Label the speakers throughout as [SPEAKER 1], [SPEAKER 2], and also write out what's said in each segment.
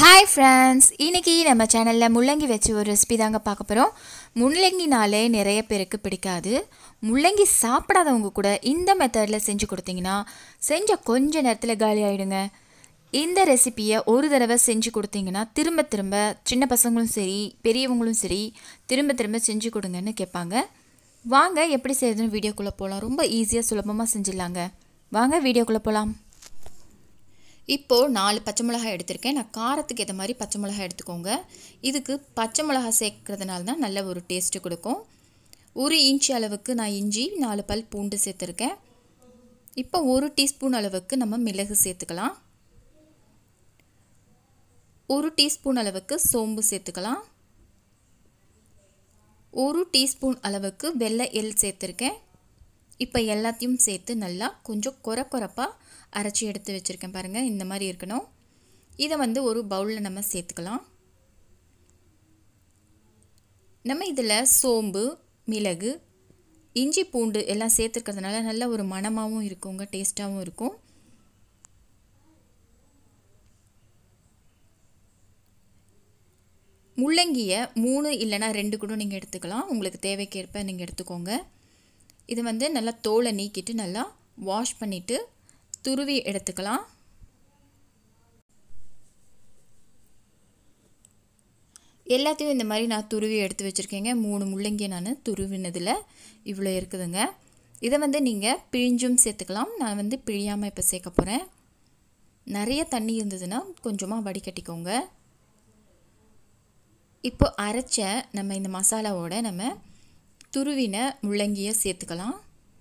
[SPEAKER 1] Hi friends, இன்னைக்கு நம்ம சேனல்ல முள்ளங்கி வச்சு ஒரு ரெசிபி தாங்க பார்க்க போறோம். முள்ளங்கினாலே நிறைய பேருக்கு பிடிக்காது. முள்ளங்கி சாப்பிடாதவங்க கூட இந்த மெத்தட்ல செஞ்சு கொடுத்தீங்கன்னா செஞ்ச கொஞ்ச நேரத்துல காலி ஆயிடுங்க. இந்த ரெசிபியை ஒரு தடவை செஞ்சு கொடுத்தீங்கன்னா திரும்ப திரும்ப சின்ன பசங்களும் சரி பெரியவங்களும் சரி திரும்ப திரும்ப செஞ்சு கொடுங்கன்னு கேட்பாங்க. வாங்க எப்படி செய்யறதுன்னு வீடியோக்குள்ள போலாம். ரொம்ப ஈஸியா சுலபமா செஞ்சிடலாங்க. வாங்க வீடியோக்குள்ள போலாம். இப்போ 4 பச்சை மிளகாய் எடுத்துர்க்கேன். நான் காரத்துக்கு ஏத்த மாதிரி பச்சை மிளகாய் எடுத்துக்கோங்க. இதுக்கு பச்சை மிளகாய் சேர்க்கிறதுனால தான் நல்ல ஒரு டேஸ்ட் கொடுக்கும். 1 இன்ச் அளவுக்கு நான் இஞ்சி 4 பல் பூண்டு சேர்த்திருக்கேன். இப்போ 1 டீஸ்பூன் அளவுக்கு நம்ம மிளகு சேர்த்துக்கலாம். 1 டீஸ்பூன் அளவுக்கு சோம்பு சேர்த்துக்கலாம். 1 டீஸ்பூன் அளவுக்கு வெள்ளை எள் சேர்த்திருக்கேன். இப்போ எல்லாத்தையும் சேர்த்து நல்லா கொஞ்சம் கொரகொரப்பா அரைச்சி எடுத்து வச்சிருக்கேன் பாருங்க. இந்த மாதிரி இருக்கணும். இதை வந்து ஒரு பவுல்ல நம்ம சேர்த்துக்கலாம். நம்ம இதில் சோம்பு மிளகு இஞ்சி பூண்டு எல்லாம் சேர்த்துக்கிறதுனால நல்ல ஒரு மணமாகவும் இருக்குங்க, டேஸ்டாகவும் இருக்கும். முள்ளங்கியை 3 இல்லைனா 2 கூட நீங்கள் எடுத்துக்கலாம். உங்களுக்கு தேவைக்கேற்ப நீங்கள் எடுத்துக்கோங்க. இது வந்து நல்லா தோலை நீக்கிட்டு நல்லா வாஷ் பண்ணிவிட்டு துருவி எடுத்துக்கலாம். எல்லாத்தையும் இந்த மாதிரி நான் துருவி எடுத்து வச்சுருக்கேங்க. 3 முள்ளங்கி நான் துருவினதில் இவ்வளோ இருக்குதுங்க. இதை வந்து நீங்கள் பிழிஞ்சும் சேர்த்துக்கலாம். நான் வந்து பிழியாமல் இப்போ சேர்க்க போகிறேன். நிறைய தண்ணி இருந்ததுன்னா கொஞ்சமாக வடிகட்டிக்கோங்க. இப்போ அரைச்ச நம்ம இந்த மசாலாவோட நம்ம துருவின முள்ளங்கியை சேர்த்துக்கலாம்.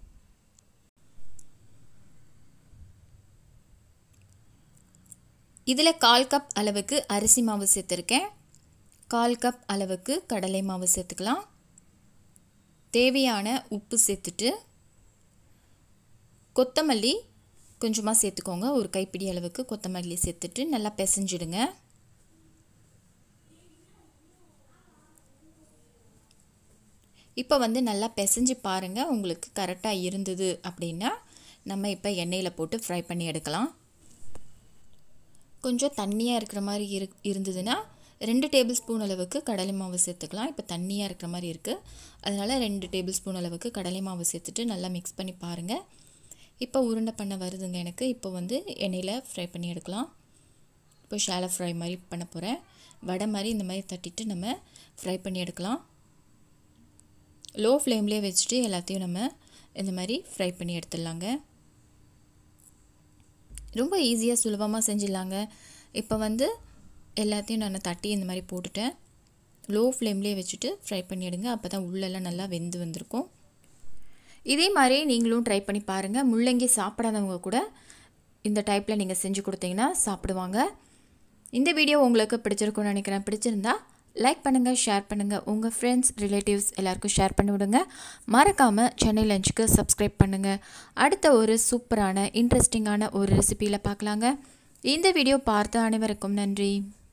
[SPEAKER 1] இதில் 1/4 கப் அளவுக்கு அரிசி மாவு சேர்த்துருக்கேன். 1/4 கப் அளவுக்கு கடலை மாவு சேர்த்துக்கலாம். தேவையான உப்பு சேர்த்துட்டு கொத்தமல்லி கொஞ்சமாக சேர்த்துக்கோங்க. ஒரு கைப்பிடி அளவுக்கு கொத்தமல்லி சேர்த்துட்டு நல்லா பிசைஞ்சிடுங்க. இப்போ வந்து நல்லா பிசைஞ்சு பாருங்கள். உங்களுக்கு கரெக்டாக இருந்தது அப்படின்னா நம்ம இப்போ எண்ணெயில் போட்டு ஃப்ரை பண்ணி எடுக்கலாம். கொஞ்சம் தண்ணியாக இருக்கிற மாதிரி இருந்ததுன்னா 2 டேபிள் ஸ்பூன் அளவுக்கு கடலை மாவு சேர்த்துக்கலாம். இப்போ தண்ணியாக இருக்கிற மாதிரி இருக்குது, அதனால் 2 டேபிள் ஸ்பூன் அளவுக்கு கடலை மாவு சேர்த்துட்டு நல்லா மிக்ஸ் பண்ணி பாருங்கள். இப்போ உருண்டை பண்ண வருதுங்க எனக்கு. இப்போ வந்து எண்ணெயில் ஃப்ரை பண்ணி எடுக்கலாம். இப்போ ஷாலோ ஃப்ரை மாதிரி பண்ண போகிறேன். வடை மாதிரி இந்த மாதிரி தட்டிட்டு நம்ம ஃப்ரை பண்ணி எடுக்கலாம். லோ ஃப்ளேம்லேயே வச்சுட்டு எல்லாத்தையும் நம்ம இந்த மாதிரி ஃப்ரை பண்ணி எடுத்துடலாங்க. ரொம்ப ஈஸியாக சுலபமாக செஞ்சிடலாங்க. இப்போ வந்து எல்லாத்தையும் நான் தட்டி இந்த மாதிரி போட்டுட்டேன். லோ ஃப்ளேம்லேயே வச்சுட்டு ஃப்ரை பண்ணி எடுங்க. அப்போ தான் உள்ளெல்லாம் நல்லா வெந்து வந்திருக்கும். இதே மாதிரி நீங்களும் ட்ரை பண்ணி பாருங்கள். முள்ளங்கி சாப்பிடாதவங்க கூட இந்த டைப்பில் நீங்கள் செஞ்சு கொடுத்தீங்கன்னா சாப்பிடுவாங்க. இந்த வீடியோ உங்களுக்கு பிடிச்சிருக்கும்னு நினைக்கிறேன். பிடிச்சிருந்தா லைக் பண்ணுங்கள், ஷேர் பண்ணுங்கள். உங்கள் ஃப்ரெண்ட்ஸ் ரிலேட்டிவ்ஸ் எல்லாருக்கும் ஷேர் பண்ணி விடுங்க. மறக்காமல் சென்னை லஞ்சுக்கு சப்ஸ்கிரைப் பண்ணுங்கள். அடுத்த ஒரு சூப்பரான இன்ட்ரெஸ்டிங்கான ஒரு ரெசிபியில் பார்க்கலாங்க. இந்த வீடியோ பார்த்த அனைவருக்கும் நன்றி.